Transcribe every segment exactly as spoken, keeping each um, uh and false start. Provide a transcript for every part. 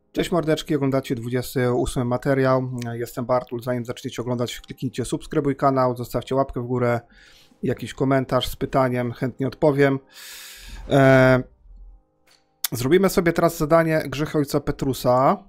Cześć mordeczki, oglądacie dwudziesty ósmy materiał. Jestem Bartul. Zanim zaczniecie oglądać, kliknijcie subskrybuj kanał, zostawcie łapkę w górę, jakiś komentarz z pytaniem, chętnie odpowiem. E... Zrobimy sobie teraz zadanie Grzechy ojca Petrusa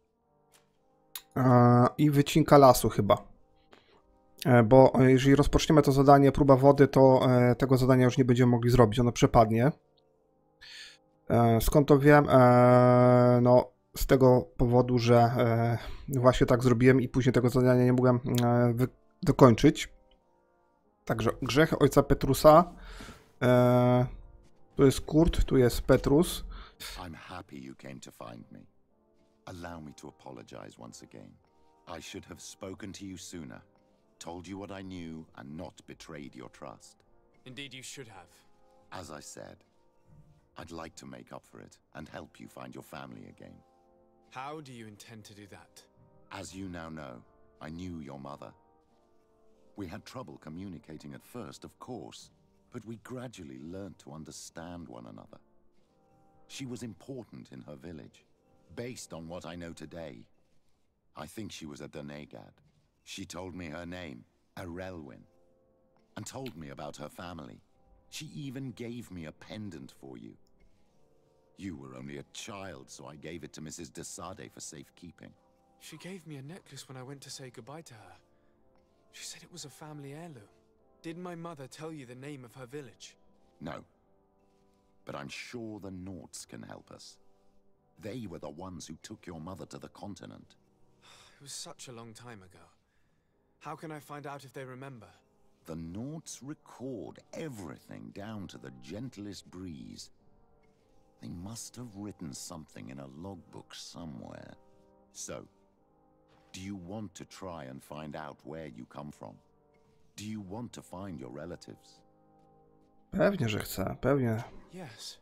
e... i wycinka lasu chyba. E... Bo jeżeli rozpoczniemy to zadanie próba wody, to e... tego zadania już nie będziemy mogli zrobić, ono przepadnie. E... Skąd to wiem? E... No... Z tego powodu, że e, właśnie tak zrobiłem i później tego zadania nie mogłem e, wy, dokończyć. Także Grzechy ojca Petrusa. E, tu jest Kurt, tu jest Petrus. I'm happy you came to find me. Allow me to apologize once again. I should have spoken to you sooner, told you what I knew and not betrayed your trust. Indeed you should have. As I said, I'd like to make up for it and help you find your family again. How do you intend to do that? As you now know, I knew your mother. We had trouble communicating at first, of course, but we gradually learned to understand one another. She was important in her village. Based on what I know today, I think she was a Donegad. She told me her name, Arelwyn, and told me about her family. She even gave me a pendant for you. You were only a child, so I gave it to Missus de Sade for safekeeping. She gave me a necklace when I went to say goodbye to her. She said it was a family heirloom. Did my mother tell you the name of her village? No. But I'm sure the Norts can help us. They were the ones who took your mother to the continent. It was such a long time ago. How can I find out if they remember? The Norts record everything down to the gentlest breeze. They must have written something in a logbook somewhere. So, do you want to try and find out where you come from? Do you want to find your relatives? Pewnie, że chcę, pewnie. Yes.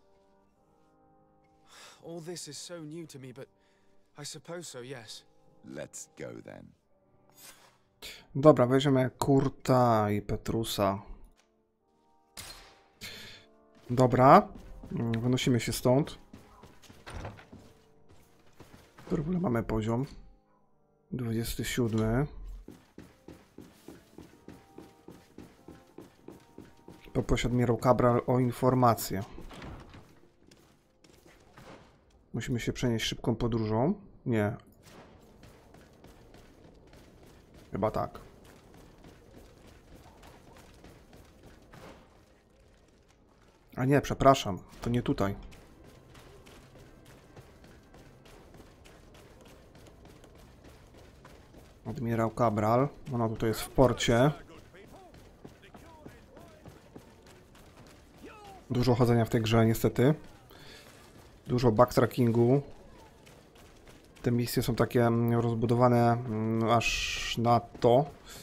All this is so new to me, but I suppose so, yes. Let's go then. Dobra, weźmiemy Kurta i Petrusa. Dobra. Wynosimy się stąd. W ogóle mamy poziom dwudziesty siódmy. Poprosi admirał Cabral o informację. Musimy się przenieść szybką podróżą. Nie. Chyba tak. A nie, przepraszam. To nie tutaj. Admirał Cabral. Ona tutaj jest w porcie. Dużo chodzenia w tej grze, niestety. Dużo backtrackingu. Te misje są takie rozbudowane aż na to.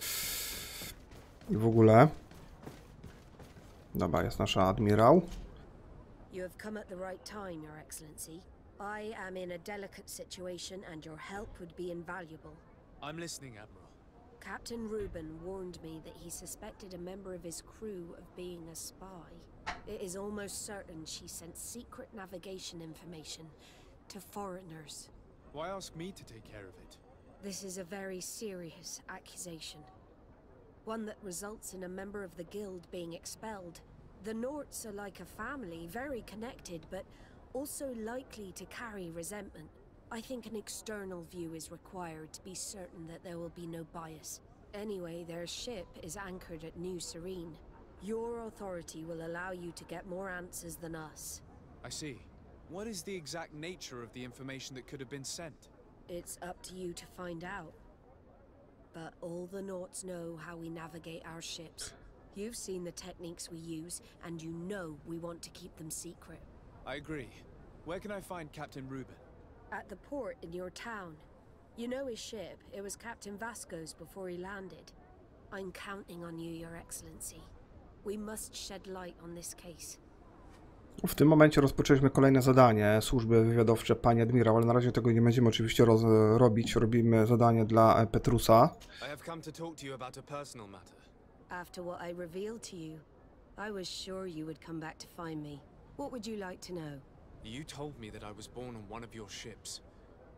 I w ogóle. Dobra, jest nasza admirał. You have come at the right time, Your Excellency. I am in a delicate situation and your help would be invaluable. I'm listening, Admiral. Captain Reuben warned me that he suspected a member of his crew of being a spy. It is almost certain she sent secret navigation information to foreigners. Why ask me to take care of it? This is a very serious accusation. One that results in a member of the guild being expelled. The Norts are like a family, very connected, but also likely to carry resentment. I think an external view is required to be certain that there will be no bias. Anyway, their ship is anchored at New Serene. Your authority will allow you to get more answers than us. I see. What is the exact nature of the information that could have been sent? It's up to you to find out. But all the Norts know how we navigate our ships. You've seen the techniques we use, and you know we want to keep them secret. I agree. Where can I find Captain Reuben? At the port in your town. You know his ship. It was Captain Vasco's before he landed. I'm counting on you, Your Excellency. We must shed light on this case. W tym momencie rozpoczęliśmy kolejne zadanie, służby wywiadowcze pani admirał, ale na razie tego nie będziemy oczywiście roz robić. Robimy zadanie dla Petrusa. I have come to talk to you about a personal matter. After what I revealed to you, I was sure you would come back to find me. What would you like to know? You told me that I was born on one of your ships.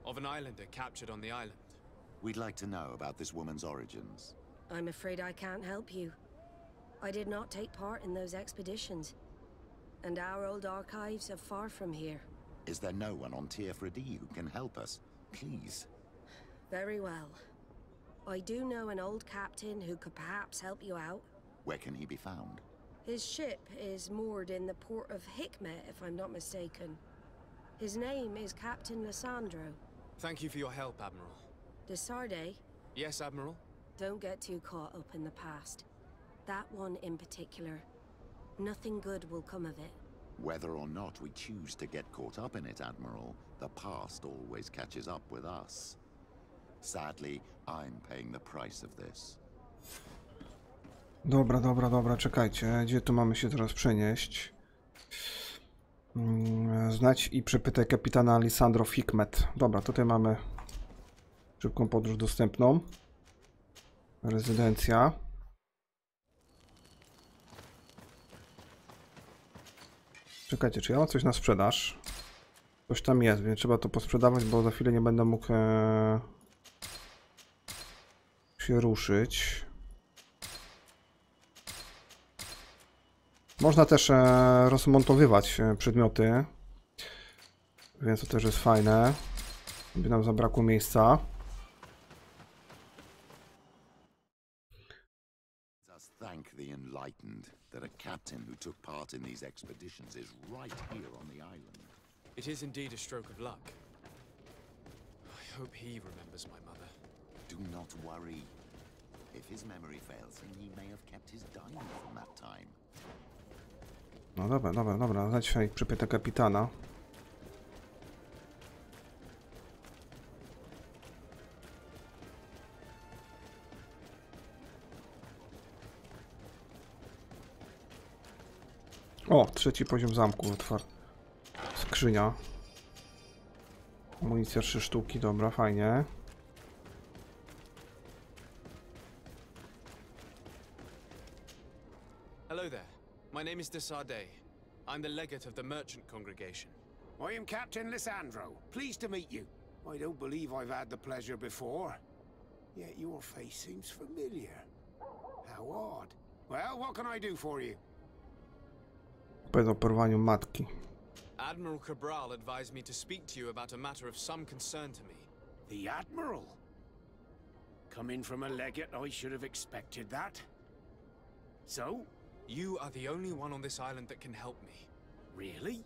of an islander captured on the island. We'd like to know about this woman's origins. I'm afraid I can't help you. I did not take part in those expeditions. And our old archives are far from here. Is there no one on Tier three D who can help us? Please. Very well. I do know an old captain who could perhaps help you out. Where can he be found? His ship is moored in the port of Hikmet, if I'm not mistaken. His name is Captain Lysandro. Thank you for your help, Admiral. De Sardet? Yes, Admiral? Don't get too caught up in the past. That one in particular. Nothing good will come of it. Whether or not we choose to get caught up in it, Admiral, the past always catches up with us. Sadly, I'm paying the price of this. Dobra, dobra, dobra, czekajcie. Gdzie tu mamy się teraz przenieść? Znać i przepytaj kapitana Lysandro w Hikmet. Dobra, tutaj mamy szybką podróż dostępną. Rezydencja. Czekajcie, czy ja mam coś na sprzedaż? Coś tam jest, więc trzeba to posprzedawać, bo za chwilę nie będę mógł e, się ruszyć. Można też e, rozmontowywać e, przedmioty, więc to też jest fajne. By nam zabrakło miejsca. Thank the enlightened that a captain who took part in these expeditions is right here on the island. It is indeed a stroke of luck. I hope he remembers my mother. Do not worry. If his memory fails him, he may have kept his diamond from that time. No dobra, dobra, dobra. Znajdź się i przypytaj kapitana. O, trzeci poziom zamku otwar. Skrzynia. Amunicja trzy sztuki, dobra, fajnie. Hello there. My name is De Sardet. I'm the legate of the merchant congregation. I am Captain Lysandro. Pleased to meet you. I don't believe I've had the pleasure before. Yet your face seems familiar. How odd. Well, what can I do for you? Po porwaniu matki. Admiral Cabral advised me to speak to you about a matter of some concern to me. The Admiral? Coming from a legate, I should have expected that. So? You are the only one on this island that can help me. Really?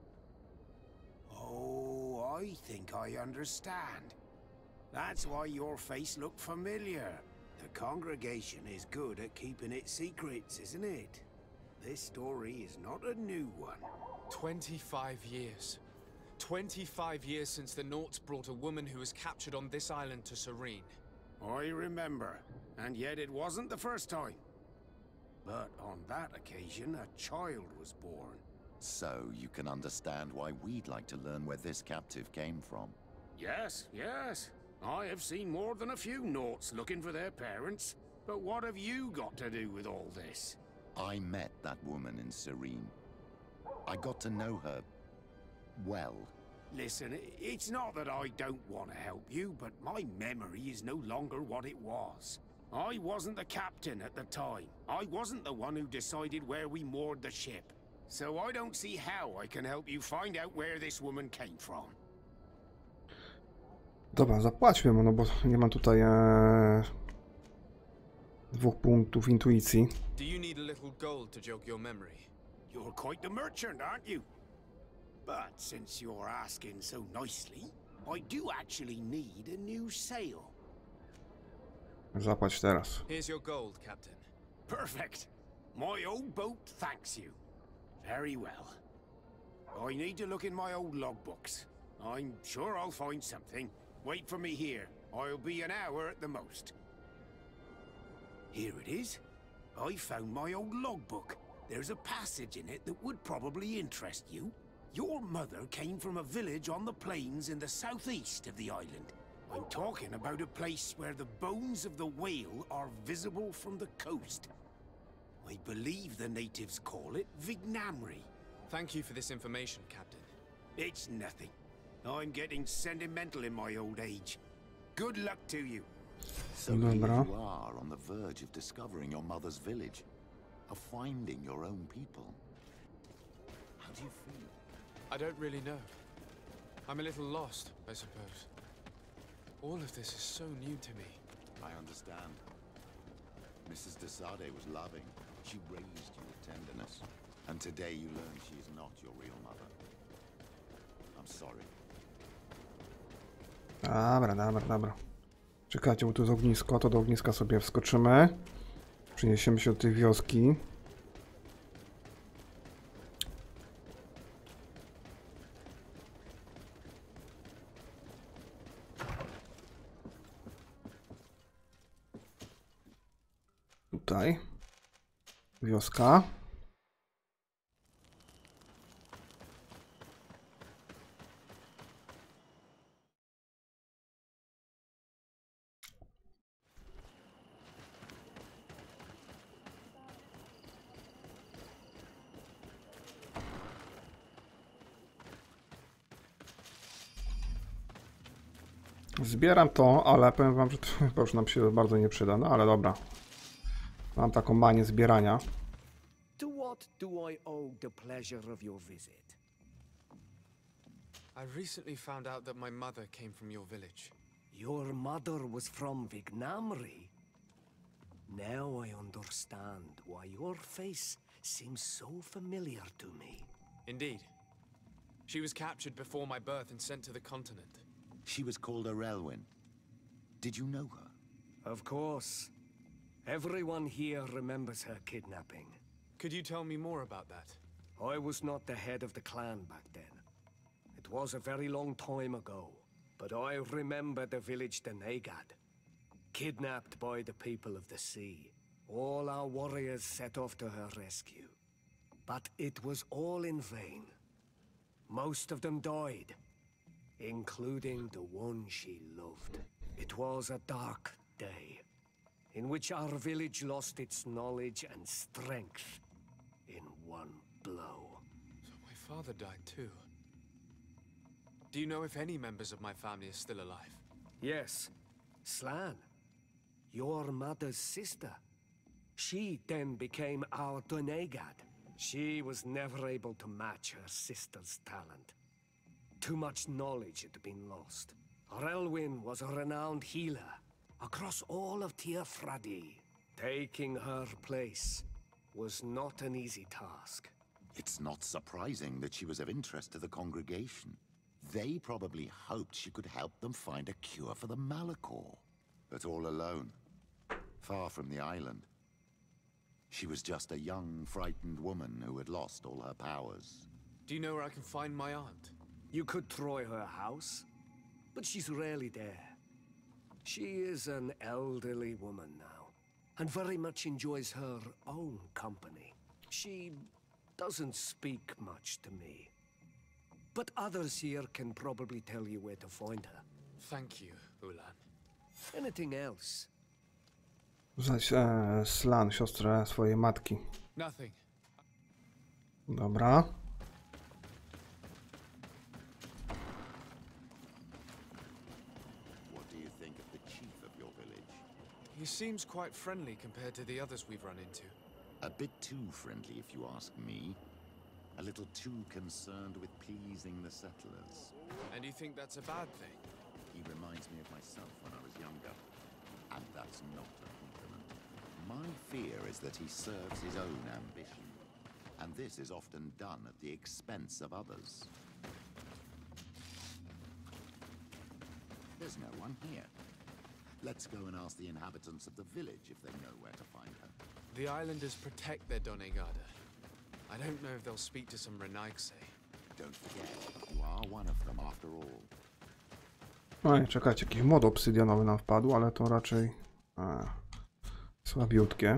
Oh, I think I understand. That's why your face looked familiar. The congregation is good at keeping its secrets, isn't it? This story is not a new one. Twenty-five years. Twenty-five years since the Nauts brought a woman who was captured on this island to Serene. I remember, and yet it wasn't the first time. But on that occasion, a child was born. So you can understand why we'd like to learn where this captive came from. Yes, yes. I have seen more than a few Nauts looking for their parents. But what have you got to do with all this? I met that woman in Serene. I got to know her well. Listen, it's not that I don't want to help you, but my memory is no longer what it was. I wasn't the captain at the time. I wasn't the one who decided where we moored the ship. So I don't see how I can help you find out where this woman came from. Dobra, zapłaćmy mu, no bo nie mam tutaj e, dwóch punktów intuicji. Do you need a little gold to jog your memory? You're quite the merchant, aren't you? But since you're asking so nicely, I do actually need a new sail. Zapłać teraz. Here's your gold, Captain. Perfect. My old boat thanks you. Very well. I need to look in my old logbooks. I'm sure I'll find something. Wait for me here. I'll be an hour at the most. Here it is. I found my old logbook. There's a passage in it that would probably interest you. Your mother came from a village on the plains in the southeast of the island. I'm talking about a place where the bones of the whale are visible from the coast. I believe the natives call it Vignamri. Thank you for this information, Captain. It's nothing. I'm getting sentimental in my old age. Good luck to you. So here Dobra. you are on the verge of discovering your mother's village, of finding your own people. How do you feel? I don't really know. I'm a little lost, I suppose. All of this is so new to me. I understand. Missus de Sade was loving. She raised you with tenderness. And today you learn she is not your real mother. I'm sorry. Dobra, dobra, dobra. Czekajcie, bo tu jest ognisko, to do ogniska sobie wskoczymy. Przeniesiemy się do tej wioski. Tutaj. Wioska. Zbieram to, ale powiem wam, że to chyba już nam się bardzo nie przyda, no ale dobra. Mam taką manię zbierania. To what do I owe the pleasure of your visit? I recently found out that my mother came from your village. Your mother was from Vignamri. Now I understand why your face seems so familiar to me. Indeed. She was captured before my birth and sent to the continent. She was called Arelwyn. Did you know her? Of course. Everyone here remembers her kidnapping. Could you tell me more about that? I was not the head of the clan back then. It was a very long time ago, but I remember the village Denegad. Kidnapped by the people of the sea. All our warriors set off to her rescue. But it was all in vain. Most of them died, including the one she loved. It was a dark day, in which our village lost its knowledge and strength in one blow. So my father died too. Do you know if any members of my family are still alive? Yes, Slan, your mother's sister. She then became our Donegad. She was never able to match her sister's talent. Too much knowledge had been lost. Arelwyn was a renowned healer across all of Teofradi. Taking her place was not an easy task. It's not surprising that she was of interest to the congregation. They probably hoped she could help them find a cure for the Malachor. But all alone, far from the island. She was just a young, frightened woman who had lost all her powers. Do you know where I can find my aunt? You could try her house, but she's rarely there. She is an elderly woman now, and very much enjoys her own company. She doesn't speak much to me, but others here can probably tell you where to find her. Thank you, Ulan. Anything else? Znać e, Slan, siostrę swojej matki. Nothing. Dobra. What do you think of the chief of your village? He seems quite friendly compared to the others we've run into. A bit too friendly, if you ask me. A little too concerned with pleasing the settlers. And you think that's a bad thing? He reminds me of myself when I was younger. And that's not a compliment. My fear is that he serves his own ambition. And this is often done at the expense of others. There's no one here. Let's go and ask the inhabitants of the village if they know where to find her. The islanders protect their Donegada. I don't know if they'll speak to some Renaigse. Don't forget, you are one of them after all. No i czekajcie, jakiś mod obsydianowy nam wpadł, ale to raczej a, słabiutkie.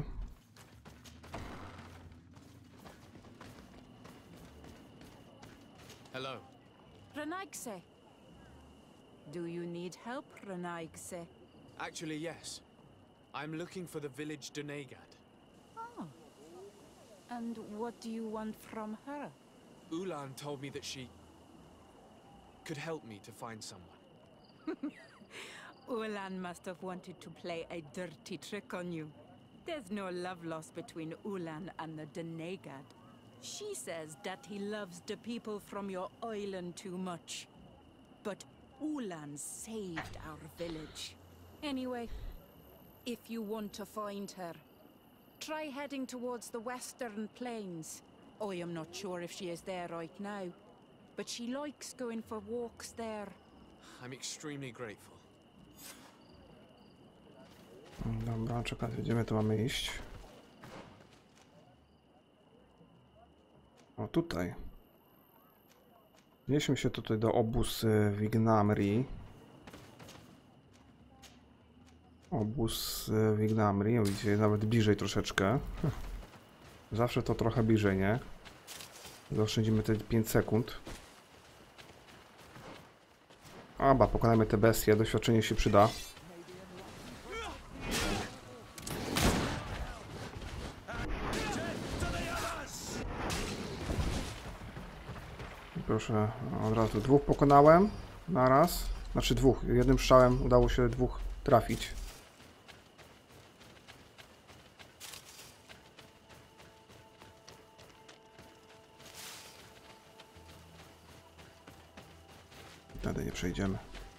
Hello. Renaigse. Do you need help, Renaigse? Actually, yes. I'm looking for the village Donegad. Oh. And what do you want from her? Ulan told me that she... could help me to find someone. Ulan must have wanted to play a dirty trick on you. There's no love lost between Ulan and the Denegad. She says that he loves the people from your island too much. But Ulan saved our village. Anyway, if you want to find her, try heading towards the western plains. I am not sure if she is there right now, but she likes going for walks there. I'm extremely grateful. Dobra, czekaj, gdzie tu mamy iść? O, tutaj. Wnieśmy się tutaj do obóz Vignamri. Obóz Vignamri, widzicie, nawet bliżej troszeczkę. Zawsze to trochę bliżej, nie? Zaoszczędzimy te pięć sekund. Aba, pokonajmy te bestie, doświadczenie się przyda. Proszę, od razu dwóch pokonałem naraz. Znaczy dwóch, jednym strzałem udało się dwóch trafić. Wtedy nie przejdziemy.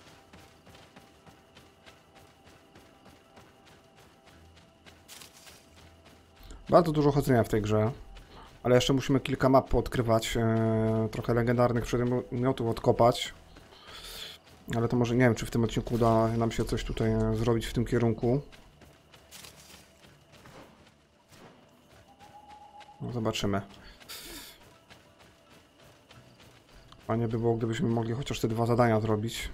Bardzo dużo chodzenia w tej grze. Ale jeszcze musimy kilka map odkrywać, e, trochę legendarnych przedmiotów odkopać. Ale to może nie wiem, czy w tym odcinku uda nam się coś tutaj zrobić w tym kierunku. No, zobaczymy. Fajnie by było, gdybyśmy mogli chociaż te dwa zadania zrobić.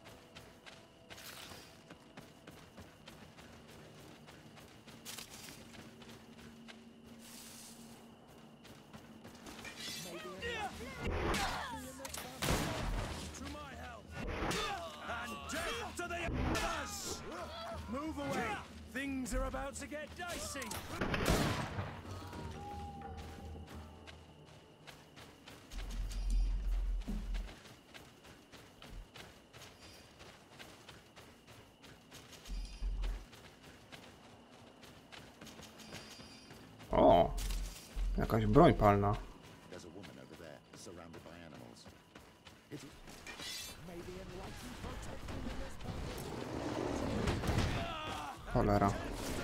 O, jakaś broń palna. Cholera.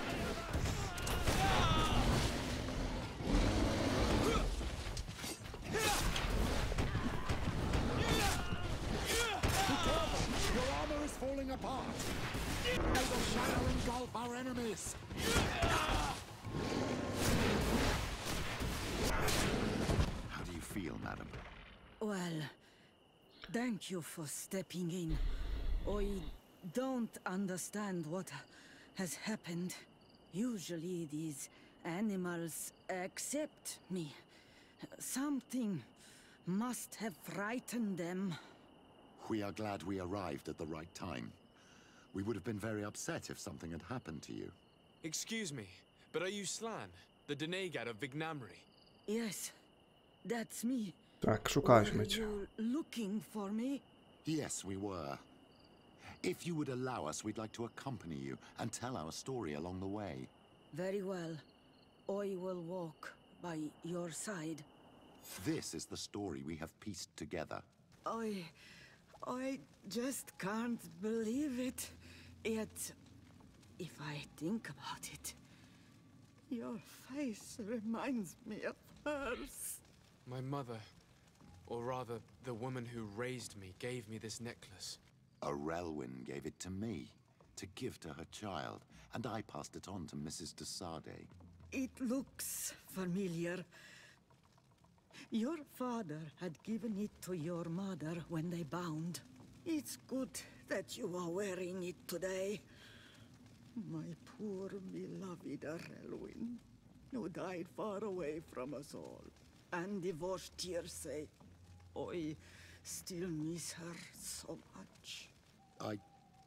How do you feel, madam? Well, thank you for stepping in. I don't understand what has happened. Usually these animals accept me. Something must have frightened them. We are glad we arrived at the right time. We would have been very upset if something had happened to you. Excuse me, but are you Slan, the Denegad of Vignamri? Yes, that's me. Tak, szukaliśmy Were cię. you looking for me? Yes, we were. If you would allow us, we'd like to accompany you and tell our story along the way. Very well. I will walk by your side. This is the story we have pieced together. I... I just can't believe it. Yet, if I think about it, your face reminds me of hers. My mother, or rather, the woman who raised me, gave me this necklace. Arelwyn gave it to me, to give to her child, and I passed it on to Missus de Sade. It looks familiar. Your father had given it to your mother when they bound. It's good that you are wearing it today. My poor beloved Arelwyn, who died far away from us all, and divorced Tirce. I still miss her so much. I...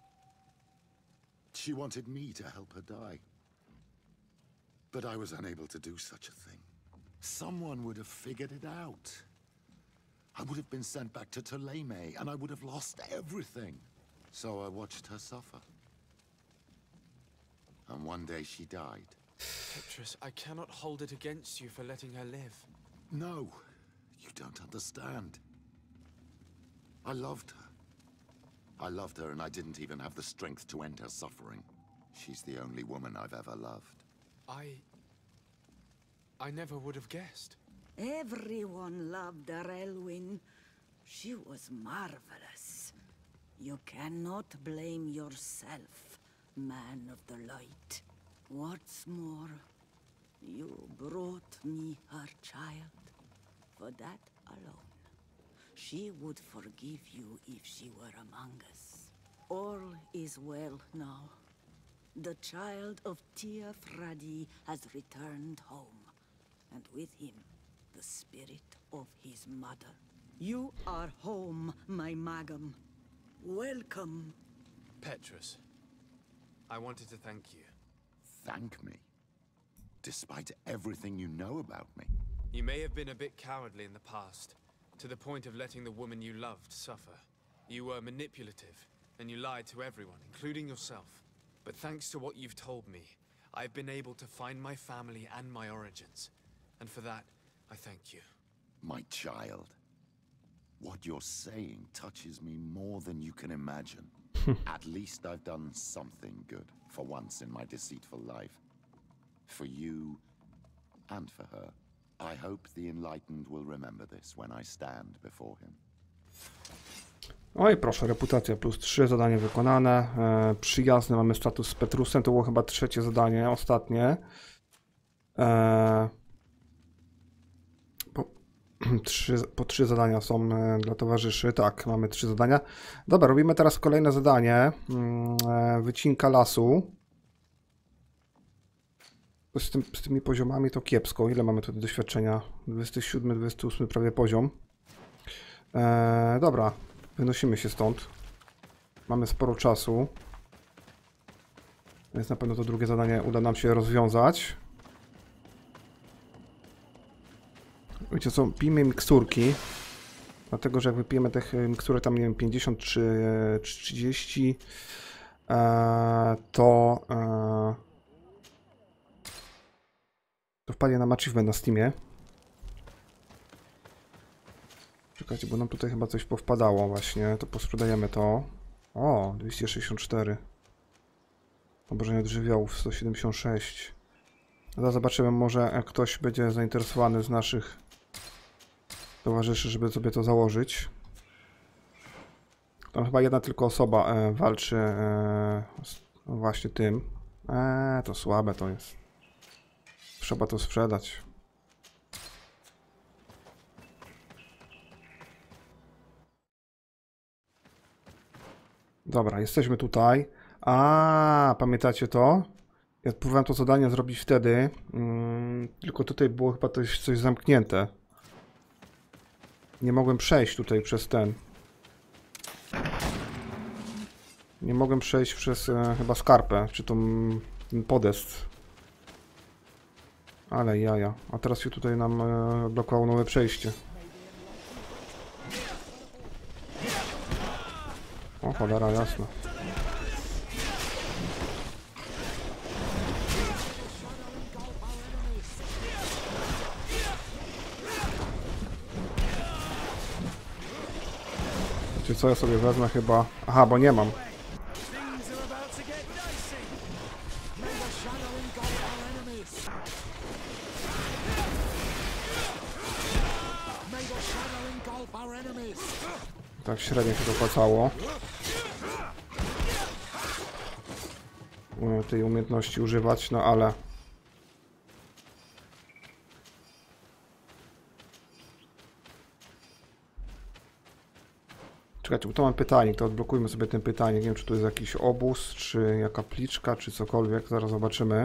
She wanted me to help her die. But I was unable to do such a thing. Someone would have figured it out. I would have been sent back to Thélème, and I would have lost everything. So I watched her suffer. And one day she died. Petrus, I cannot hold it against you for letting her live. No, you don't understand. I loved her. I loved her, and I didn't even have the strength to end her suffering. She's the only woman I've ever loved. I... I never would have guessed. Everyone loved her, Elwyn. She was marvelous. You cannot blame yourself, man of the light. What's more, you brought me her child. For that alone, she would forgive you if she were among us. All is well now. The child of Tia Fradi has returned home, and with him, the spirit of his mother. You are home, my Magum. Welcome. Petrus, I wanted to thank you. Thank me? Despite everything you know about me? You may have been a bit cowardly in the past, to the point of letting the woman you loved suffer. You were manipulative, and you lied to everyone, including yourself. But thanks to what you've told me, I've been able to find my family and my origins. And for that, I thank you. My child. What you're saying touches me more than you can imagine. At least I've done something good, for once in my deceitful life. For you, and for her. I hope the Enlightened will remember this when I stand before him. Oj, proszę, reputacja plus trzy, zadanie wykonane. E, przyjazny, mamy status z Petrusem, to było chyba trzecie zadanie, ostatnie. E, po, trzy, po trzy zadania są e, dla towarzyszy, tak, mamy trzy zadania. Dobra, robimy teraz kolejne zadanie. E, wycinka lasu. Z, tym, z tymi poziomami to kiepsko. Ile mamy tutaj doświadczenia? dwudziesty siódmy, dwudziesty ósmy prawie poziom. E, dobra. Wynosimy się stąd. Mamy sporo czasu. Więc na pewno to drugie zadanie uda nam się rozwiązać. Wiecie co, pijmy miksturki. Dlatego, że jak wypijemy tych miksturek tam, nie wiem, pięćdziesiąt czy trzydzieści, e, to, e, to wpadnie nam achievement na Steamie. Czekajcie, bo nam tutaj chyba coś powpadało właśnie, to posprzedajemy to. O, dwieście sześćdziesiąt cztery. Obrażenia od żywiołów sto siedemdziesiąt sześć. Zaraz zobaczymy, może ktoś będzie zainteresowany z naszych towarzyszy, żeby sobie to założyć. Tam chyba jedna tylko osoba e, walczy e, z właśnie tym. Eee, to słabe to jest. Trzeba to sprzedać. Dobra, jesteśmy tutaj. A, pamiętacie to? Ja próbowałem to zadanie zrobić wtedy, mm, tylko tutaj było chyba coś, coś zamknięte. Nie mogłem przejść tutaj przez ten. Nie mogłem przejść przez e, chyba skarpę, czy tą, ten podest. Ale jaja. A teraz się tutaj nam e, blokowało nowe przejście. O, cholera, jasno. Wiecie co, ja sobie wezmę chyba... Aha, bo nie mam. Tak średnio się to opłacało. Tej umiejętności używać, no ale... Czekajcie, bo to mam pytanie, to odblokujmy sobie ten pytanie. Nie wiem, czy to jest jakiś obóz, czy jaka pliczka, czy cokolwiek. Zaraz zobaczymy.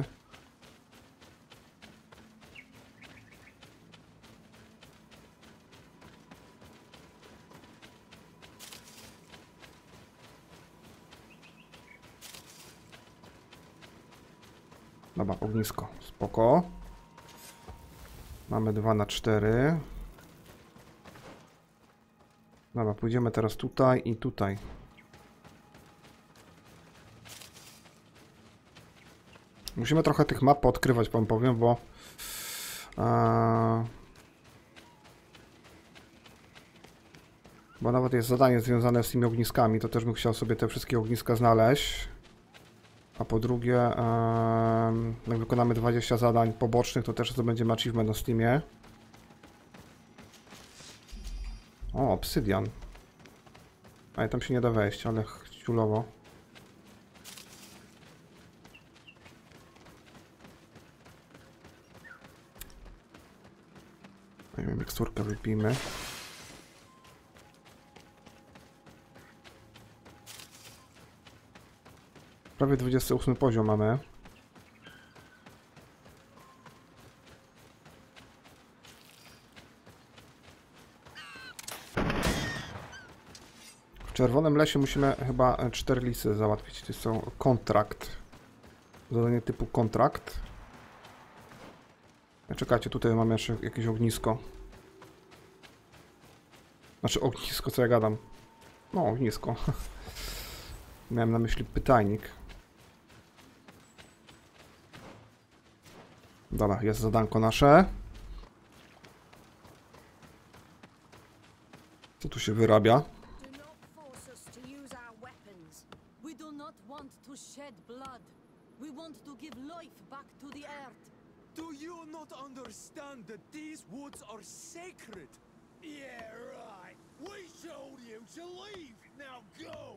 Dobra, ognisko, spoko. Mamy dwa na cztery. Dobra, pójdziemy teraz tutaj i tutaj. Musimy trochę tych map odkrywać, wam powiem, bo... Ee, bo nawet jest zadanie związane z tymi ogniskami, to też bym chciał sobie te wszystkie ogniska znaleźć. A po drugie, ee, jak wykonamy dwadzieścia zadań pobocznych, to też zdobędziemy achievement na Steamie. O, obsydian. Ale tam się nie da wejść, ale ciulowo. Miksturkę wypijmy. Prawie dwudziesty ósmy poziom mamy. W Czerwonym Lesie musimy chyba cztery lisy załatwić. To jest to kontrakt. Zadanie typu kontrakt. Czekajcie, tutaj mamy jeszcze jakieś ognisko. Znaczy ognisko, co ja gadam? No, ognisko. Miałem na myśli pytajnik. Dobra, jest zadanko nasze. Co tu się wyrabia? Do you not understand that these woods are sacred? Yeah, right. We told you to leave. Now go.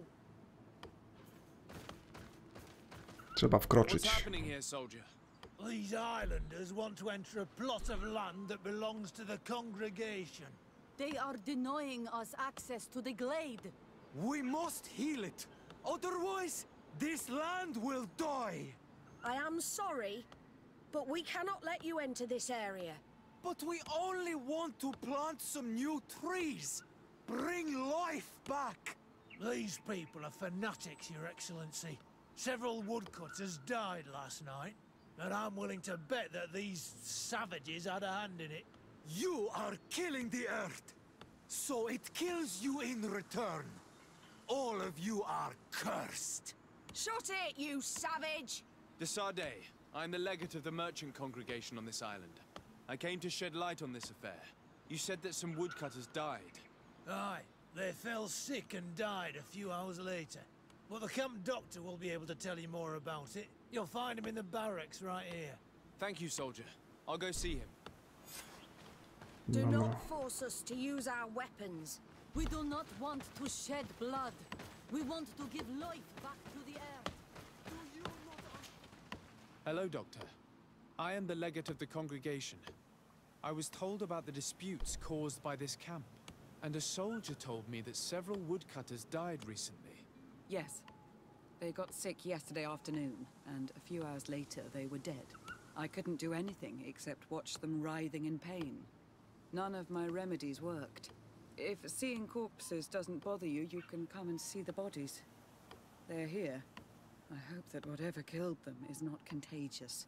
Trzeba wkroczyć. What's happening here, soldier? These islanders want to enter a plot of land that belongs to the congregation. They are denying us access to the glade. We must heal it. Otherwise, this land will die. I am sorry, but we cannot let you enter this area. But we only want to plant some new trees. Bring life back. These people are fanatics, Your Excellency. Several woodcutters died last night, and I'm willing to bet that these savages had a hand in it. You are killing the earth, so it kills you in return. All of you are cursed. Shut it, you savage! De Sardet, I'm the legate of the merchant congregation on this island. I came to shed light on this affair. You said that some woodcutters died. Aye, they fell sick and died a few hours later. But the camp doctor will be able to tell you more about it. You'll find him in the barracks right here. Thank you, soldier. I'll go see him. Do not force us to use our weapons. We do not want to shed blood. We want to give life back to the earth. Do you not... Hello, Doctor. I am the legate of the congregation. I was told about the disputes caused by this camp, and a soldier told me that several woodcutters died recently. Yes. They got sick yesterday afternoon, and a few hours later they were dead. I couldn't do anything except watch them writhing in pain. None of my remedies worked. If seeing corpses doesn't bother you, you can come and see the bodies. They're here. I hope that whatever killed them is not contagious.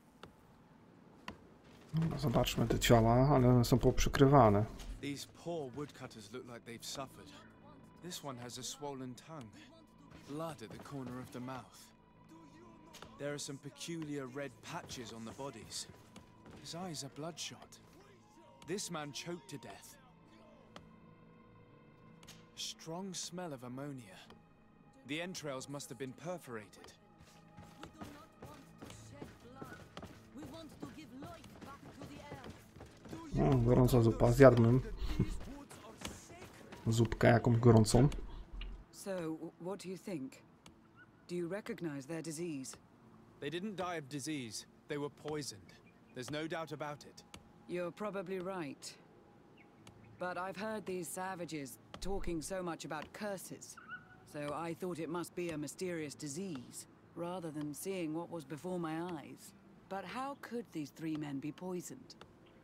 Zobaczmy te ciała, ale one są poprzykrywane. These poor woodcutters look like they've suffered. This one has a swollen tongue. Blood at the corner of the mouth. There are some peculiar red patches on the bodies. His eyes are bloodshot. This man choked to death. A strong smell of ammonia. The entrails must have been perforated. No, gorąca zupa. Zjadłem zupkę jakąś gorącą. So, what do you think? Do you recognize their disease? They didn't die of disease. They were poisoned. There's no doubt about it. You're probably right. But I've heard these savages talking so much about curses. So I thought it must be a mysterious disease, rather than seeing what was before my eyes. But how could these three men be poisoned?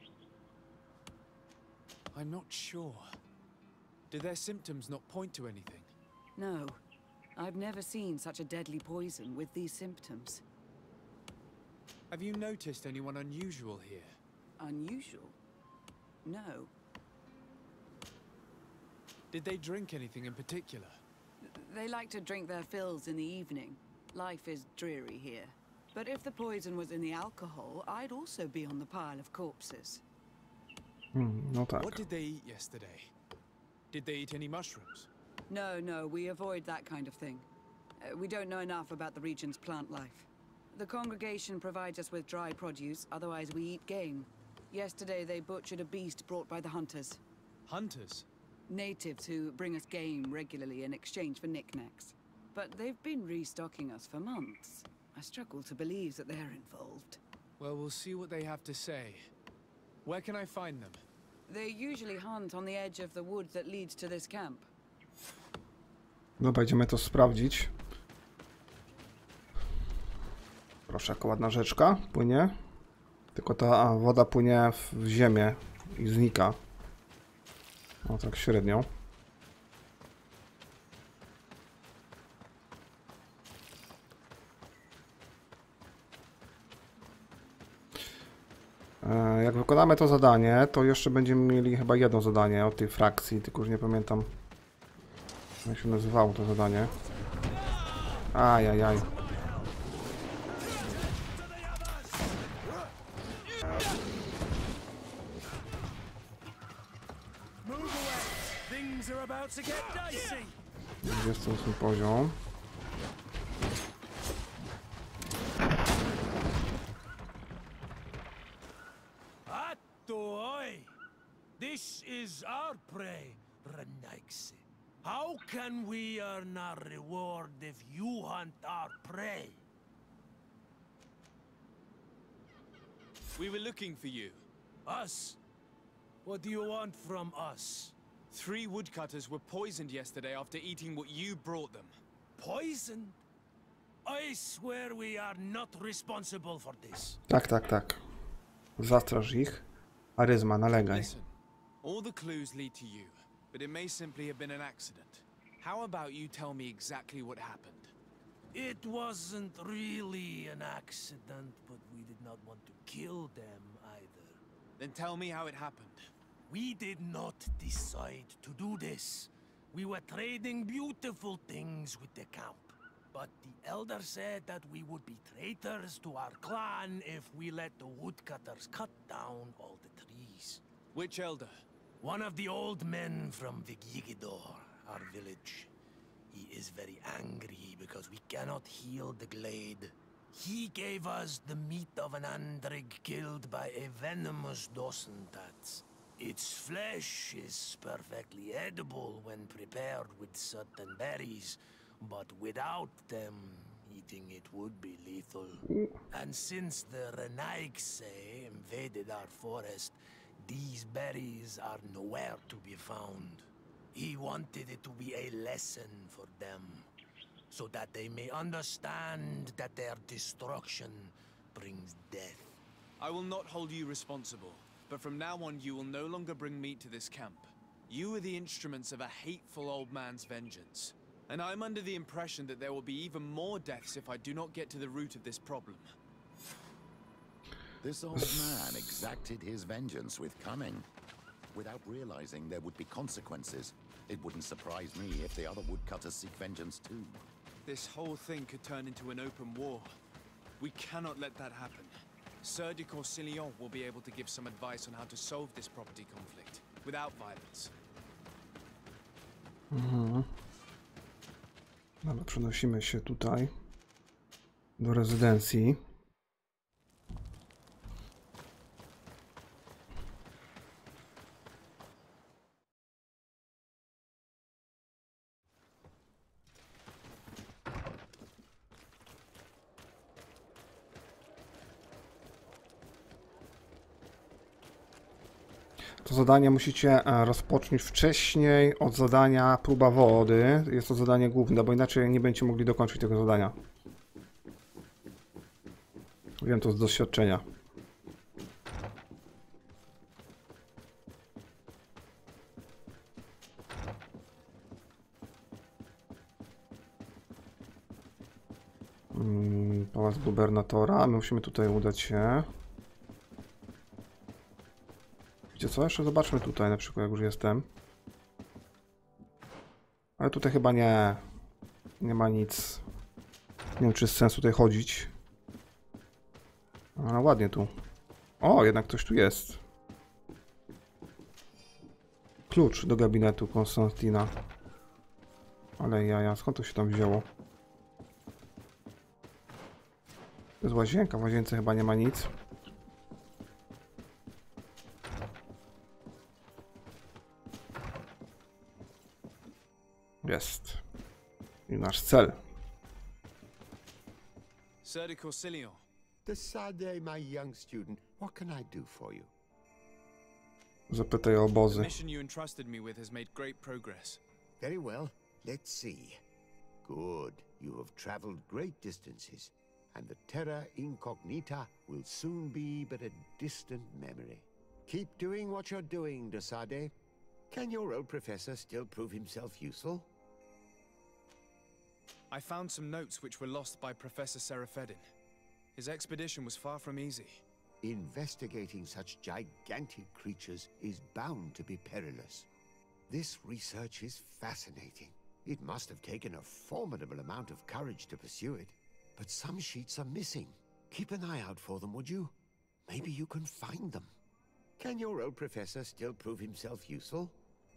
I'm not sure. Do their symptoms not point to anything? No. I've never seen such a deadly poison with these symptoms. Have you noticed anyone unusual here? Unusual? No. Did they drink anything in particular? They like to drink their fills in the evening. Life is dreary here. But if the poison was in the alcohol, I'd also be on the pile of corpses. Hmm, no tak. What did they eat yesterday? Did they eat any mushrooms? No, no, we avoid that kind of thing. Uh, we don't know enough about the region's plant life. The congregation provides us with dry produce, otherwise we eat game. Yesterday they butchered a beast brought by the hunters. Hunters? Natives who bring us game regularly in exchange for knickknacks. But they've been restocking us for months. I struggle to believe that they're involved. Well, we'll see what they have to say. Where can I find them? They usually hunt on the edge of the wood that leads to this camp. No, będziemy to sprawdzić. Proszę, jaka ładna rzeczka płynie. Tylko ta woda płynie w ziemię i znika. No tak średnio. Jak wykonamy to zadanie, to jeszcze będziemy mieli chyba jedno zadanie od tej frakcji, tylko już nie pamiętam, jak się nazywało to zadanie. Ajajaj. dwudziesty ósmy poziom. This is our prey, Renaigse. How can we earn our reward if you hunt our prey? We were looking for you. Us? What do you want from us? Three woodcutters were poisoned yesterday after eating what you brought them. Poisoned? I swear we are not responsible for this. Tak, tak, tak. Zastraż ich. Aryzma, nalegaj. Listen, all the clues lead to you, but it may simply have been an accident. How about you tell me exactly what happened? It wasn't really an accident, but we did not want to kill them either. Then tell me how it happened. We did not decide to do this. We were trading beautiful things with the camp. But the elder said that we would be traitors to our clan if we let the woodcutters cut down all the trees. Which elder? One of the old men from Vigigidor, our village. He is very angry because we cannot heal the glade. He gave us the meat of an Andrig killed by a venomous Dosentats. Its flesh is perfectly edible when prepared with certain berries, but without them, eating it would be lethal. And since the Renaigse invaded our forest, these berries are nowhere to be found. He wanted it to be a lesson for them, so that they may understand that their destruction brings death. I will not hold you responsible, but from now on you will no longer bring meat to this camp. You are the instruments of a hateful old man's vengeance. And I'm under the impression that there will be even more deaths if I do not get to the root of this problem. This old man exacted his vengeance with cunning. Without realizing there would be consequences, it wouldn't surprise me if the other woodcutters seek vengeance too. This whole thing could turn into an open war. We cannot let that happen. Sir de Corsillon will be able to give some advice on how to solve this property conflict, without violence. Mhm. Dobra, przenosimy się tutaj do rezydencji. To zadanie musicie rozpocząć wcześniej od zadania próba wody. Jest to zadanie główne, bo inaczej nie będziecie mogli dokończyć tego zadania. Wiem to z doświadczenia. Hmm, pałac gubernatora. My musimy tutaj udać się. Wiecie co? Jeszcze zobaczmy tutaj, na przykład, jak już jestem. Ale tutaj chyba nie... Nie ma nic. Nie wiem, czy jest sens tutaj chodzić. Ale ładnie tu. O, jednak ktoś tu jest. Klucz do gabinetu Konstantina. Ale jaja, skąd to się tam wzięło? To jest łazienka, w łazience chyba nie ma nic. Jest. I nasz cel. Sir de Corsilion. Desade, my young student, what can I do for you? Zapytaj o The obozy. mission you entrusted me with has made great progress. Very well. Let's see. Good. You have traveled great distances, and the Terra Incognita will soon be but a distant memory. Keep doing what you're doing, Desade. Can your old professor still prove himself useful? I found some notes which were lost by Professor Seraphedin. His expedition was far from easy. Investigating such gigantic creatures is bound to be perilous. This research is fascinating. It must have taken a formidable amount of courage to pursue it. But some sheets are missing. Keep an eye out for them, would you? Maybe you can find them. Can your old professor still prove himself useful?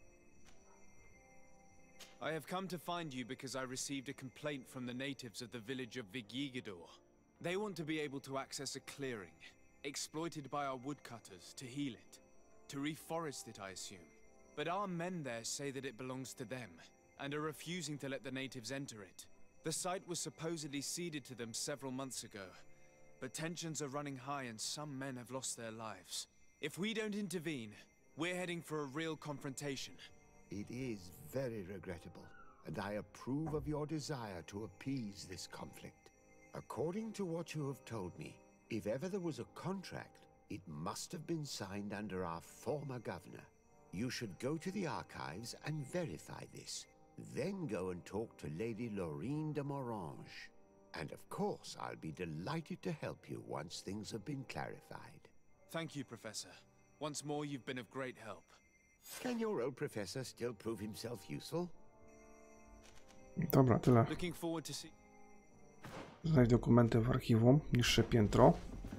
I have come to find you because I received a complaint from the natives of the village of Vigigador. They want to be able to access a clearing, exploited by our woodcutters, to heal it. To reforest it, I assume. But our men there say that it belongs to them, and are refusing to let the natives enter it. The site was supposedly ceded to them several months ago, but tensions are running high and some men have lost their lives. If we don't intervene, we're heading for a real confrontation. It is very regrettable, and I approve of your desire to appease this conflict. According to what you have told me, if ever there was a contract, it must have been signed under our former governor. You should go to the archives and verify this. Then go and talk to Lady Laurine de Morange. And of course, I'll be delighted to help you once things have been clarified. Thank you, Professor. Once more, you've been of great help. Can your old professor still prove himself useful? Dobra, tyle. Looking forward to see. Znajdź dokumenty w archiwum. Niższe piętro.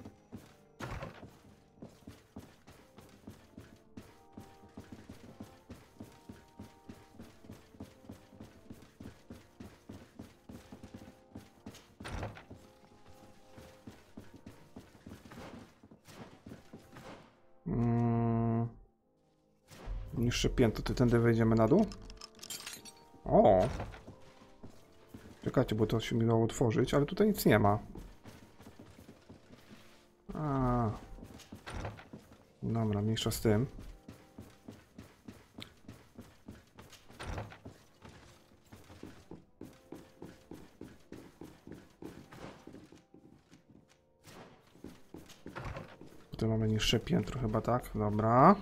Mm. Niższe piętro. Ty tędy wejdziemy na dół? O! Czekajcie, bo to się mi dało otworzyć, ale tutaj nic nie ma. A. Dobra, mniejsza z tym. Tutaj mamy niższe piętro chyba, tak? Dobra.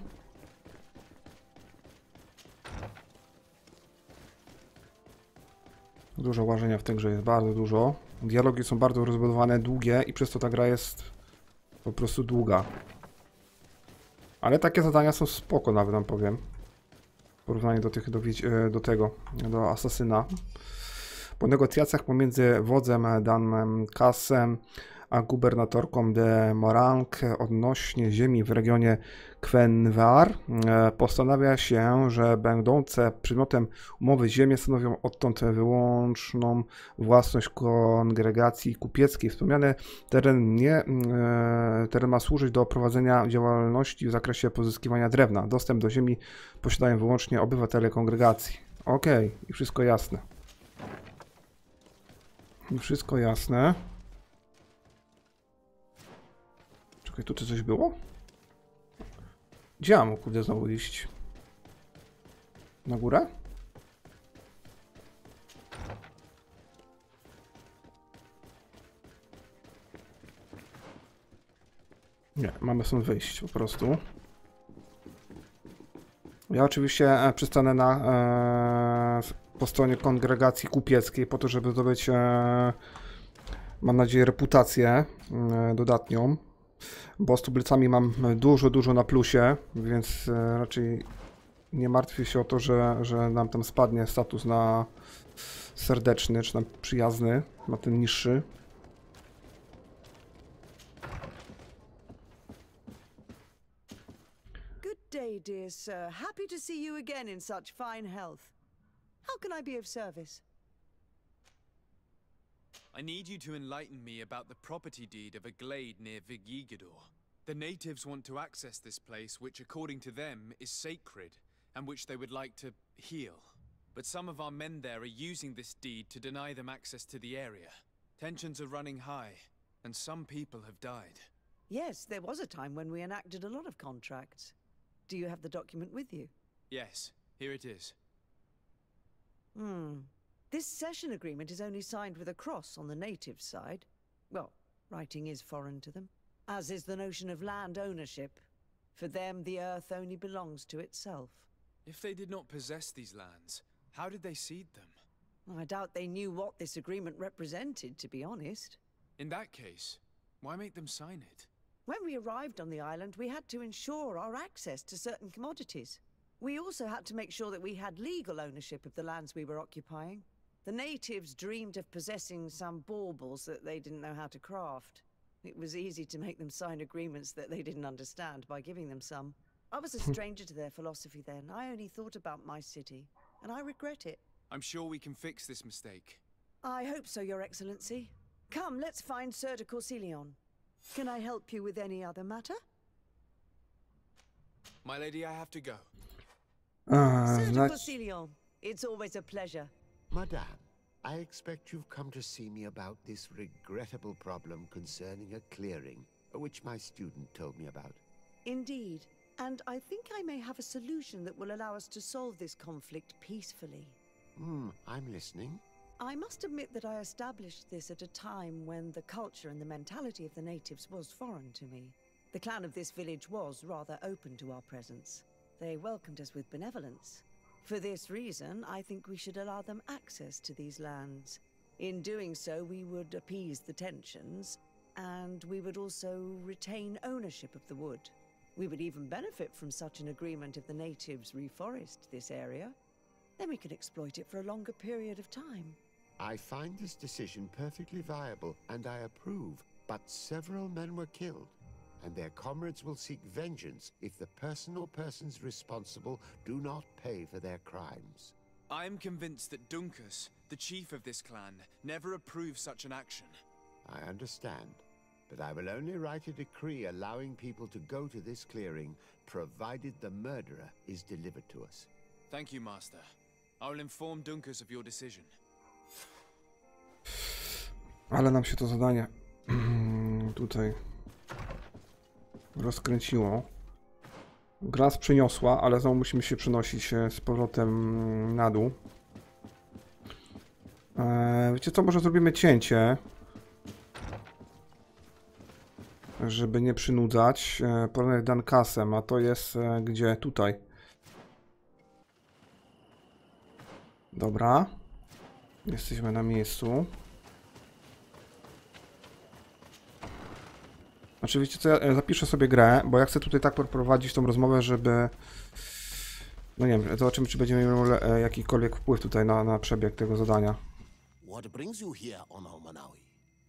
Dużo łażenia w tej grze jest, bardzo dużo. Dialogi są bardzo rozbudowane, długie i przez to ta gra jest po prostu długa. Ale takie zadania są spoko, nawet wam powiem. W porównaniu do tych, do, do tego, do Asasyna. Po negocjacjach pomiędzy wodzem Danem Cassem a gubernatorką de Morange odnośnie ziemi w regionie Quenvar postanawia się, że będące przedmiotem umowy ziemie stanowią odtąd wyłączną własność kongregacji kupieckiej. Wspomniany teren, nie, teren ma służyć do prowadzenia działalności w zakresie pozyskiwania drewna. Dostęp do ziemi posiadają wyłącznie obywatele kongregacji. Okej, okay, i wszystko jasne. I wszystko jasne. Czekaj, tutaj coś było? Gdzie mam, kurde, znowu iść? Na górę? Nie, mamy stąd wyjść po prostu. Ja oczywiście przystanę na, e, po stronie kongregacji kupieckiej po to, żeby zdobyć, e, mam nadzieję, reputację e, dodatnią. Bo z tubylcami mam dużo, dużo na plusie, więc raczej nie martwię się o to, że, że nam tam spadnie status na serdeczny, czy na przyjazny, na ten niższy. Good day, dear sir. Happy to see you again in such fine health. How can I be of service? I need you to enlighten me about the property deed of a glade near Vigigador. The natives want to access this place, which according to them is sacred, and which they would like to heal. But some of our men there are using this deed to deny them access to the area. Tensions are running high, and some people have died. Yes, there was a time when we enacted a lot of contracts. Do you have the document with you? Yes, here it is. Hmm. This cession agreement is only signed with a cross on the native side. Well, writing is foreign to them, as is the notion of land ownership. For them, the earth only belongs to itself. If they did not possess these lands, how did they cede them? I doubt they knew what this agreement represented, to be honest. In that case, why make them sign it? When we arrived on the island, we had to ensure our access to certain commodities. We also had to make sure that we had legal ownership of the lands we were occupying. The natives dreamed of possessing some baubles that they didn't know how to craft. It was easy to make them sign agreements that they didn't understand by giving them some. I was a stranger to their philosophy then. I only thought about my city, and I regret it. I'm sure we can fix this mistake. I hope so, Your Excellency. Come, let's find Sir de Corsilion. Can I help you with any other matter? My lady, I have to go. Uh, Sir de that... Corsilion, it's always a pleasure. Madame, I expect you've come to see me about this regrettable problem concerning a clearing, which my student told me about. Indeed, and I think I may have a solution that will allow us to solve this conflict peacefully. Hmm, I'm listening. I must admit that I established this at a time when the culture and the mentality of the natives was foreign to me. The clan of this village was rather open to our presence. They welcomed us with benevolence. For this reason, I think we should allow them access to these lands. In doing so, we would appease the tensions, and we would also retain ownership of the wood. We would even benefit from such an agreement if the natives reforest this area. Then we can exploit it for a longer period of time. I find this decision perfectly viable, and I approve, but several men were killed, and their comrades will seek vengeance if the person or persons responsible do not pay for their crimes. I am convinced that Dunkus, the chief of this clan, never approved such an action. I understand, but I will only write a decree allowing people to go to this clearing, provided the murderer is delivered to us. Thank you, Master. I will inform Dunkus of your decision. Ale nam się to zadanie tutaj rozkręciło. Gra nas przeniosła, ale znowu musimy się przenosić z powrotem na dół. Eee, wiecie co, może zrobimy cięcie, żeby nie przynudzać. Eee, porównać Dankasem, a to jest e, gdzie? Tutaj. Dobra. Jesteśmy na miejscu. Oczywiście co, ja zapiszę sobie grę, bo ja chcę tutaj tak prowadzić tą rozmowę, żeby... No nie wiem, zobaczymy, czy będziemy mieli jakikolwiek wpływ tutaj na, na przebieg tego zadania. What brings you here, Ono Manawi?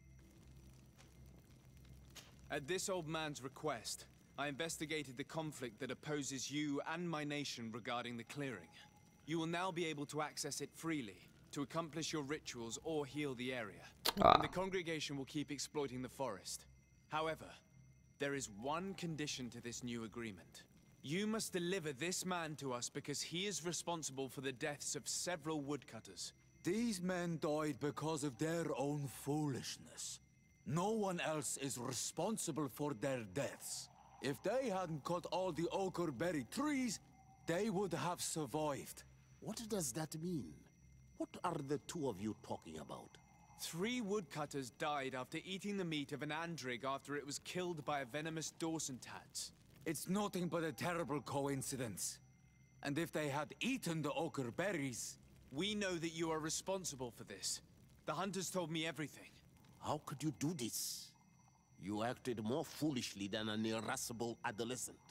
At this old man's request, I investigated the conflict that opposes you and my nation regarding the clearing. You will now be able to access it freely, to accomplish your rituals or heal the area. Ah. And the congregation will keep exploiting the forest. However, there is one condition to this new agreement. You must deliver this man to us because he is responsible for the deaths of several woodcutters. These men died because of their own foolishness. No one else is responsible for their deaths. If they hadn't cut all the oakerberry trees, they would have survived. What does that mean? What are the two of you talking about? Three woodcutters died after eating the meat of an andrig after it was killed by a venomous Dawson-Tats. It's nothing but a terrible coincidence. And if they had eaten the ochre berries... We know that you are responsible for this. The hunters told me everything. How could you do this? You acted more foolishly than an irascible adolescent.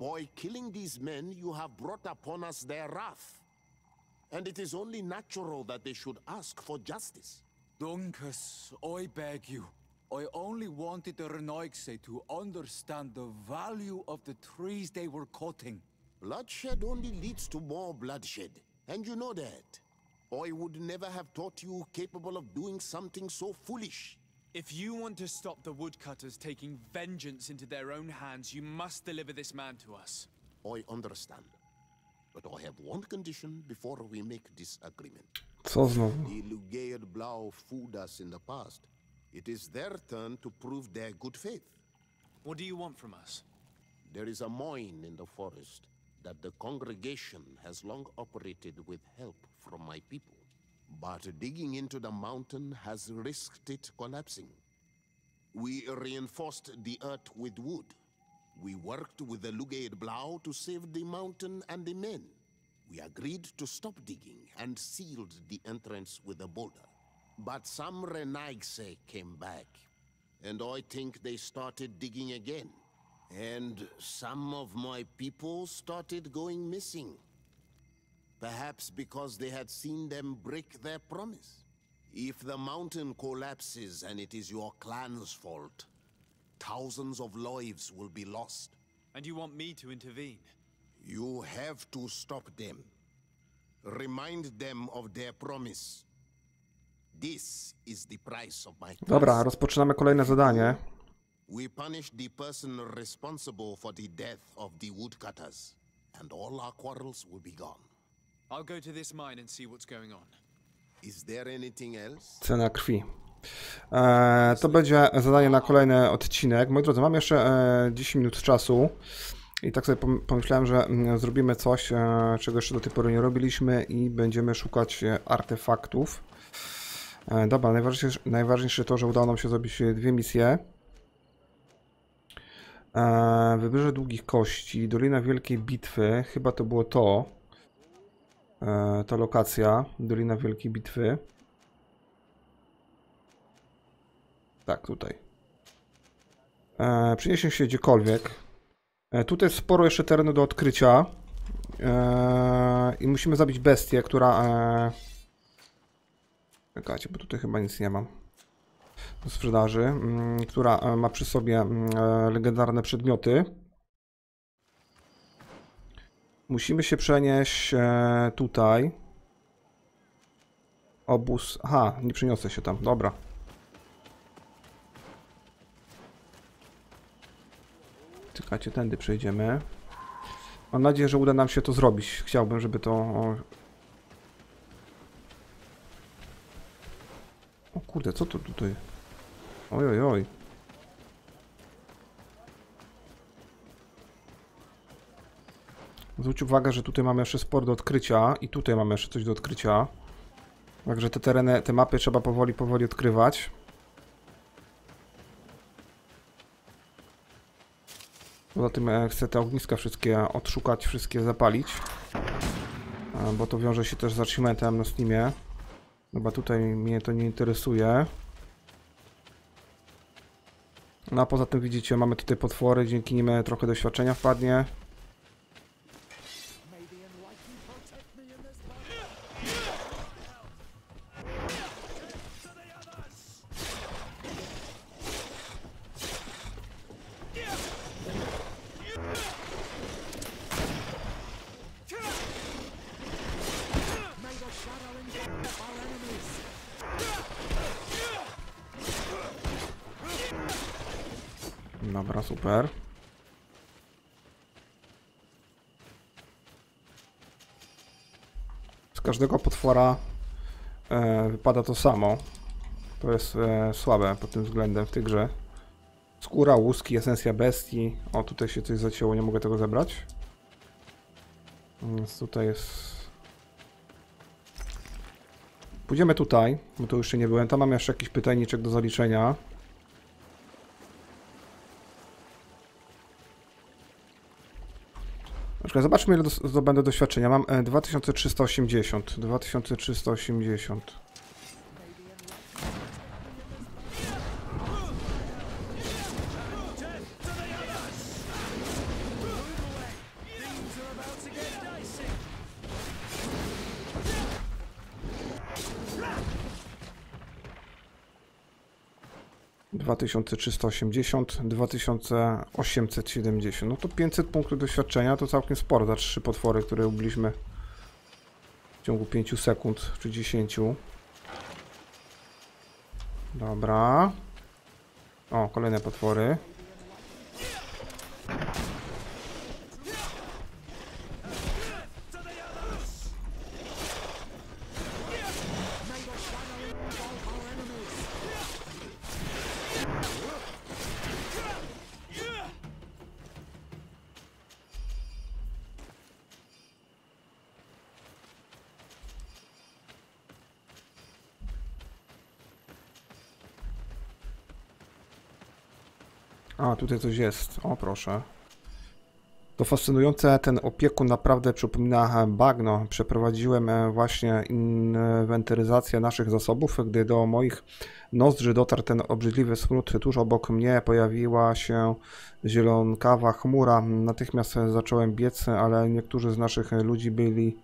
By killing these men, you have brought upon us their wrath. And it is only natural that they should ask for justice. Dunkus, I beg you. I only wanted the Renoixe to understand the value of the trees they were cutting. Bloodshed only leads to more bloodshed, and you know that. I would never have thought you capable of doing something so foolish. If you want to stop the woodcutters taking vengeance into their own hands, you must deliver this man to us. I understand. But I have one condition before we make this agreement. Co znowu? The Lugaid Blau fooled us in the past. It is their turn to prove their good faith. What do you want from us? There is a mine in the forest that the congregation has long operated with help from my people. But digging into the mountain has risked it collapsing. We reinforced the earth with wood. We worked with the Lugaid Blau to save the mountain and the men. We agreed to stop digging and sealed the entrance with a boulder. But some Renoixe came back, and I think they started digging again. And some of my people started going missing. Perhaps because they had seen them break their promise. If the mountain collapses and it is your clan's fault, thousands of lives will be lost. And you want me to intervene? You have to stop them. Remind them of their promise. This is the price of my Dobra, rozpoczynamy kolejne zadanie. We punish the person responsible for the death of the woodcutters, and all our quarrels will be gone. I'll go to this mine and see what's going on. Is there anything else? Cena krwi. E, to będzie zadanie na kolejny odcinek. Moi drodzy, mam jeszcze e, dziesięć minut czasu i tak sobie pomyślałem, że m, zrobimy coś, e, czego jeszcze do tej pory nie robiliśmy i będziemy szukać e, artefaktów. E, dobra, najważniejsze, najważniejsze to, że udało nam się zrobić dwie misje. E, Wybrzeże Długich Kości, Dolina Wielkiej Bitwy, chyba to było to. E, ta lokacja, Dolina Wielkiej Bitwy. Tak, tutaj. E, Przeniesie się gdziekolwiek. E, tutaj jest sporo jeszcze terenu do odkrycia. E, I musimy zabić bestię, która... E... Czekajcie, bo tutaj chyba nic nie mam do sprzedaży. M, która ma przy sobie m, legendarne przedmioty. Musimy się przenieść e, tutaj. Obóz... Aha, nie przeniosę się tam, dobra. Czekajcie, tędy przejdziemy. Mam nadzieję, że uda nam się to zrobić. Chciałbym, żeby to... O, o kurde, co to tutaj? Oj, oj, oj. Zwróć uwagę, że tutaj mamy jeszcze sporo do odkrycia i tutaj mamy jeszcze coś do odkrycia. Także te tereny, te mapy trzeba powoli, powoli odkrywać. Poza tym chcę te ogniska wszystkie odszukać, wszystkie zapalić. Bo to wiąże się też z achievementem na Steamie. Chyba tutaj mnie to nie interesuje. No a poza tym widzicie, mamy tutaj potwory, dzięki nim trochę doświadczenia wpadnie. Dobra, super. Z każdego potwora e, wypada to samo. To jest e, słabe pod tym względem w tej grze. Skóra, łuski, esencja bestii. O, tutaj się coś zacięło, nie mogę tego zebrać. Więc tutaj jest... Pójdziemy tutaj, bo tu jeszcze nie byłem. Tam mam jeszcze jakiś pytajniczek do zaliczenia. Na przykład zobaczmy, ile zdobędę doświadczenia. Mam dwa tysiące trzysta osiemdziesiąt. dwa tysiące trzysta osiemdziesiąt. dwa tysiące trzysta osiemdziesiąt, dwa tysiące osiemset siedemdziesiąt. No to pięćset punktów doświadczenia to całkiem sporo za trzy potwory, które ubiliśmy w ciągu pięciu sekund czy dziesięciu. Dobra. O, kolejne potwory. A, tutaj coś jest. O, proszę. To fascynujące, ten opiekun naprawdę przypomina bagno. Przeprowadziłem właśnie inwentaryzację naszych zasobów, gdy do moich nozdrzy dotarł ten obrzydliwy smród. Tuż obok mnie pojawiła się zielonkawa chmura. Natychmiast zacząłem biec, ale niektórzy z naszych ludzi byli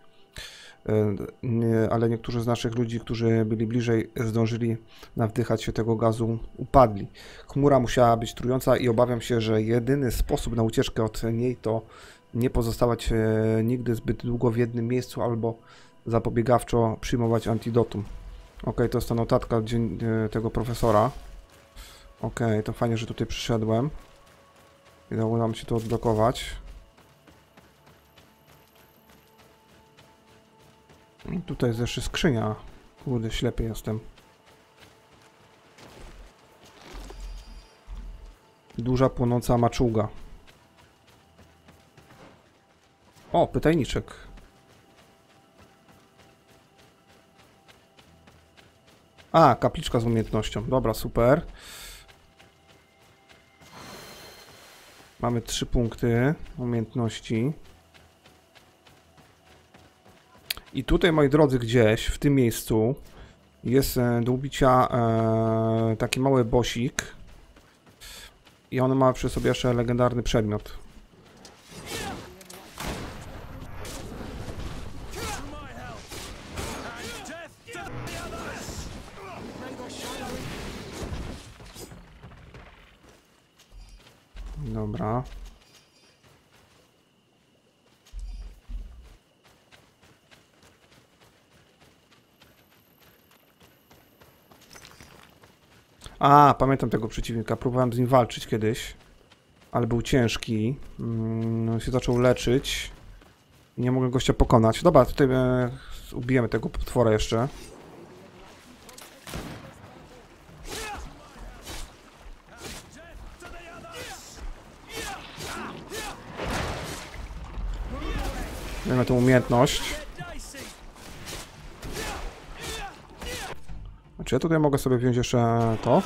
ale niektórzy z naszych ludzi, którzy byli bliżej, zdążyli nawdychać się tego gazu, upadli. Chmura musiała być trująca i obawiam się, że jedyny sposób na ucieczkę od niej to nie pozostawać nigdy zbyt długo w jednym miejscu albo zapobiegawczo przyjmować antidotum. Ok, to jest ta notatka tego profesora. Ok, to fajnie, że tutaj przyszedłem i udało nam się to odblokować. I tutaj jest jeszcze skrzynia. Kurde, ślepy jestem. Duża płonąca maczuga. O, pytajniczek. A, kapliczka z umiejętnością. Dobra, super. Mamy trzy punkty umiejętności. I tutaj, moi drodzy, gdzieś w tym miejscu jest do ubicia e, taki mały bossik. I on ma przy sobie jeszcze legendarny przedmiot. Dobra. A, pamiętam tego przeciwnika. Próbowałem z nim walczyć kiedyś, ale był ciężki. Mm, się zaczął leczyć. Nie mogę gościa pokonać. Dobra, tutaj e, ubijemy tego potwora jeszcze. Mamy tę umiejętność. Czy ja tutaj mogę sobie wziąć jeszcze to?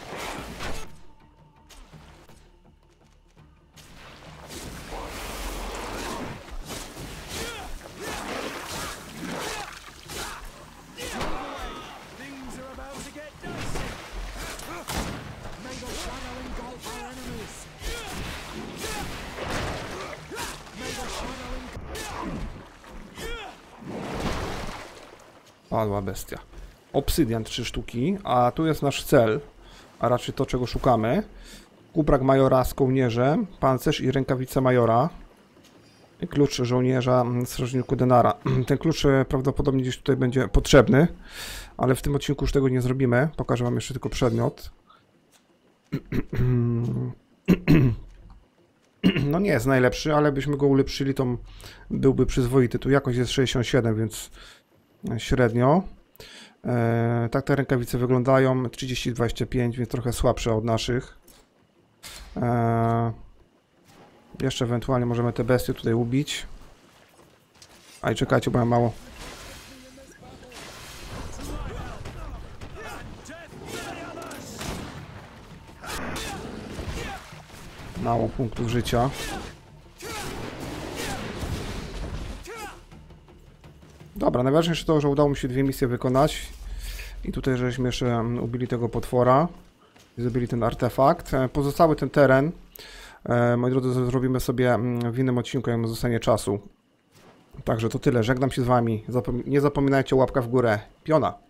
Padła bestia. Obsydian trzy sztuki, a tu jest nasz cel, a raczej to, czego szukamy. Kubrak majora z kołnierzem, pancerz i rękawice majora. I klucz żołnierza strażniku Denara. Ten klucz prawdopodobnie gdzieś tutaj będzie potrzebny, ale w tym odcinku już tego nie zrobimy. Pokażę wam jeszcze tylko przedmiot. No nie jest najlepszy, ale byśmy go ulepszyli, to byłby przyzwoity. Tu jakość jest sześćdziesiąt siedem, więc średnio. E, tak te rękawice wyglądają, trzydzieści dwadzieścia pięć, więc trochę słabsze od naszych. E, jeszcze ewentualnie możemy te bestie tutaj ubić. A i czekajcie, bo ja mało. Mało punktów życia. Dobra, najważniejsze to, że udało mi się dwie misje wykonać. I tutaj żeśmy jeszcze ubili tego potwora. I zrobili ten artefakt. Pozostały ten teren, moi drodzy, zrobimy sobie w innym odcinku, jak zostanie czasu. Także to tyle. Żegnam się z wami. Zapom nie zapominajcie o łapkach w górę. Piona!